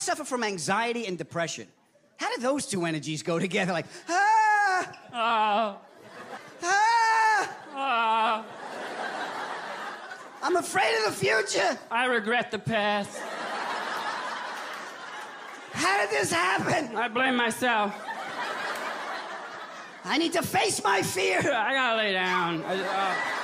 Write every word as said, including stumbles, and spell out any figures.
suffer from anxiety and depression. How do those two energies go together? Like, ah, Oh. ah, Oh. I'm afraid of the future. I regret the past. How did this happen? I blame myself. I need to face my fear. I gotta lay down. I, uh...